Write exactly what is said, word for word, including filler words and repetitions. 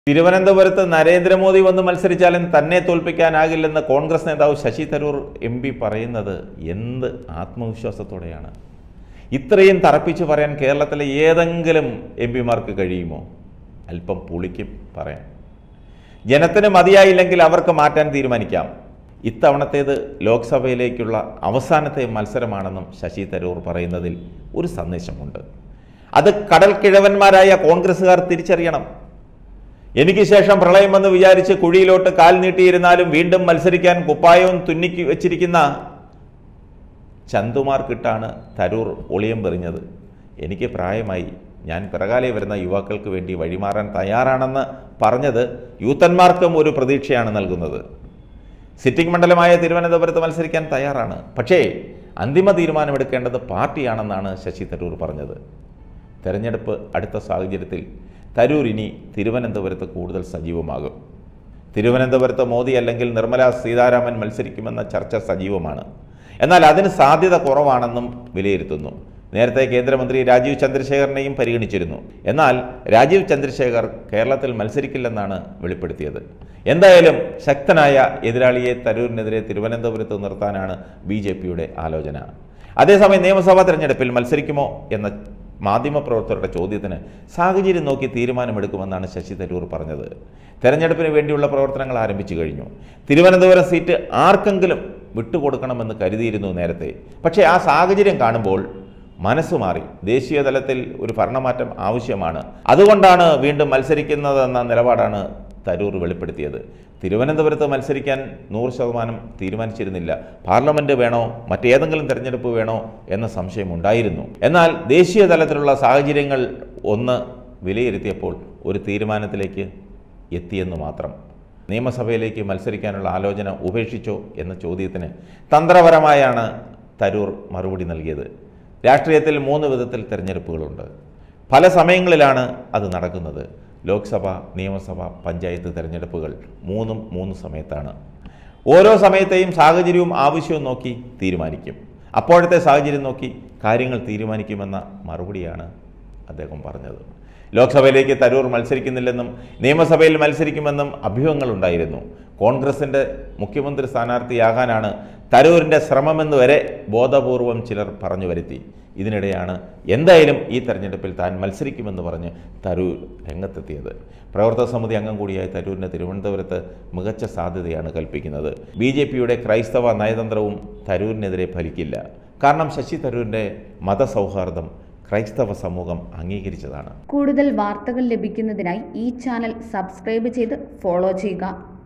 തിരുവനന്തപുരത്ത് നരേന്ദ്രമോദി വന്ന് മത്സരിച്ചാലും തന്നെ തോൽപ്പിക്കാനാകില്ലെന്ന് കോൺഗ്രസ് നേതാവ് ശശി തരൂർ എം പി പറയുന്നത് എന്ത് ആത്മവിശ്വാസത്തോടെയാണ്? ഇത്രയും തറപ്പിച്ച് പറയാൻ കേരളത്തിലെ ഏതെങ്കിലും എം പിമാർക്ക് കഴിയുമോ? അല്പം പുളിക്കും പറയാൻ. ജനത്തിന് മതിയായില്ലെങ്കിൽ അവർക്ക് മാറ്റാൻ തീരുമാനിക്കാം. ഇത്തവണത്തേത് ലോക്സഭയിലേക്കുള്ള അവസാനത്തെ മത്സരമാണെന്നും ശശി തരൂർ പറയുന്നതിൽ ഒരു സന്ദേശമുണ്ട്. അത് കടൽ കിഴവന്മാരായ കോൺഗ്രസ്സുകാർ തിരിച്ചറിയണം. എനിക്ക് ശേഷം പ്രളയം വന്ന് വിചാരിച്ച് കുഴിയിലോട്ട് കാൽ നീട്ടിയിരുന്നാലും വീണ്ടും മത്സരിക്കാൻ കുപ്പായവും തുന്നിക്ക് വെച്ചിരിക്കുന്ന ചന്തുമാർക്കിട്ടാണ് തരൂർ ഒളിയം പെറിഞ്ഞത്. എനിക്ക് പ്രായമായി, ഞാൻ പിറകാലെ വരുന്ന യുവാക്കൾക്ക് വേണ്ടി വഴിമാറാൻ തയ്യാറാണെന്ന് പറഞ്ഞത് യൂത്തന്മാർക്കും ഒരു പ്രതീക്ഷയാണ് നൽകുന്നത്. സിറ്റിംഗ് മണ്ഡലമായ തിരുവനന്തപുരത്ത് മത്സരിക്കാൻ തയ്യാറാണ്, പക്ഷേ അന്തിമ തീരുമാനമെടുക്കേണ്ടത് പാർട്ടിയാണെന്നാണ് ശശി തരൂർ പറഞ്ഞത്. തെരഞ്ഞെടുപ്പ് അടുത്ത സാഹചര്യത്തിൽ തരൂർ ഇനി തിരുവനന്തപുരത്ത് കൂടുതൽ സജീവമാകും. തിരുവനന്തപുരത്ത് മോദി അല്ലെങ്കിൽ നിർമ്മല സീതാരാമൻ മത്സരിക്കുമെന്ന ചർച്ച സജീവമാണ്. എന്നാൽ അതിന് സാധ്യത കുറവാണെന്നും വിലയിരുത്തുന്നു. നേരത്തെ കേന്ദ്രമന്ത്രി രാജീവ് ചന്ദ്രശേഖറിനെയും പരിഗണിച്ചിരുന്നു. എന്നാൽ രാജീവ് ചന്ദ്രശേഖർ കേരളത്തിൽ മത്സരിക്കില്ലെന്നാണ് വെളിപ്പെടുത്തിയത്. എന്തായാലും ശക്തനായ എതിരാളിയെ തരൂരിനെതിരെ തിരുവനന്തപുരത്ത് നിർത്താനാണ് ബി ജെ പിയുടെ ആലോചന. അതേസമയം നിയമസഭാ തെരഞ്ഞെടുപ്പിൽ മത്സരിക്കുമോ എന്ന മാധ്യമപ്രവർത്തകരുടെ ചോദ്യത്തിന് സാഹചര്യം നോക്കി തീരുമാനമെടുക്കുമെന്നാണ് ശശി തരൂർ പറഞ്ഞത്. തെരഞ്ഞെടുപ്പിന് വേണ്ടിയുള്ള പ്രവർത്തനങ്ങൾ ആരംഭിച്ചു കഴിഞ്ഞു. തിരുവനന്തപുരം സീറ്റ് ആർക്കെങ്കിലും വിട്ടുകൊടുക്കണമെന്ന് കരുതിയിരുന്നു നേരത്തെ. പക്ഷേ ആ സാഹചര്യം കാണുമ്പോൾ മനസ്സു മാറി. ദേശീയ തലത്തിൽ ഒരു ഭരണമാറ്റം ആവശ്യമാണ്, അതുകൊണ്ടാണ് വീണ്ടും മത്സരിക്കുന്നതെന്ന നിലപാടാണ് തരൂർ വെളിപ്പെടുത്തിയത്. തിരുവനന്തപുരത്ത് മത്സരിക്കാൻ നൂറ് ശതമാനം തീരുമാനിച്ചിരുന്നില്ല. പാർലമെൻറ്റ് വേണോ മറ്റേതെങ്കിലും തെരഞ്ഞെടുപ്പ് വേണോ എന്ന സംശയമുണ്ടായിരുന്നു. എന്നാൽ ദേശീയ തലത്തിലുള്ള സാഹചര്യങ്ങൾ ഒന്ന് വിലയിരുത്തിയപ്പോൾ ഒരു തീരുമാനത്തിലേക്ക് എത്തിയെന്ന് മാത്രം. നിയമസഭയിലേക്ക് മത്സരിക്കാനുള്ള ആലോചന ഉപേക്ഷിച്ചോ എന്ന ചോദ്യത്തിന് തന്ത്രപരമായാണ് തരൂർ മറുപടി നൽകിയത്. രാഷ്ട്രീയത്തിൽ മൂന്ന് വിധത്തിൽ തെരഞ്ഞെടുപ്പുകളുണ്ട്. പല സമയങ്ങളിലാണ് അത് നടക്കുന്നത്. ലോക്സഭ, നിയമസഭ, പഞ്ചായത്ത് തെരഞ്ഞെടുപ്പുകൾ മൂന്നും മൂന്ന് സമയത്താണ്. ഓരോ സമയത്തെയും സാഹചര്യവും ആവശ്യവും നോക്കി തീരുമാനിക്കും. അപ്പോഴത്തെ സാഹചര്യം നോക്കി കാര്യങ്ങൾ തീരുമാനിക്കുമെന്ന മറുപടിയാണ് അദ്ദേഹം പറഞ്ഞത്. ലോക്സഭയിലേക്ക് തരൂർ മത്സരിക്കുന്നില്ലെന്നും നിയമസഭയിൽ മത്സരിക്കുമെന്നും അഭ്യൂഹങ്ങളുണ്ടായിരുന്നു. കോൺഗ്രസിൻ്റെ മുഖ്യമന്ത്രി സ്ഥാനാർത്ഥിയാകാനാണ് തരൂരിൻ്റെ ശ്രമമെന്ന് വരെ ബോധപൂർവം ചിലർ പറഞ്ഞു വരുത്തി. ഇതിനിടെയാണ് എന്തായാലും ഈ തെരഞ്ഞെടുപ്പിൽ താൻ മത്സരിക്കുമെന്ന് പറഞ്ഞ് തരൂർ രംഗത്തെത്തിയത്. പ്രവർത്തക സമിതി അംഗം കൂടിയായ തരൂരിന് തിരുവനന്തപുരത്ത് മികച്ച സാധ്യതയാണ് കൽപ്പിക്കുന്നത്. ബി ജെ പിയുടെ ക്രൈസ്തവ നയതന്ത്രവും തരൂരിനെതിരെ ഫലിക്കില്ല. കാരണം ശശി തരൂരിൻ്റെ മതസൗഹാർദ്ദം ക്രൈസ്തവ സമൂഹം അംഗീകരിച്ചതാണ്. കൂടുതൽ വാർത്തകൾ ലഭിക്കുന്നതിനായി ഈ ചാനൽ സബ്സ്ക്രൈബ് ചെയ്ത് ഫോളോ ചെയ്യുക.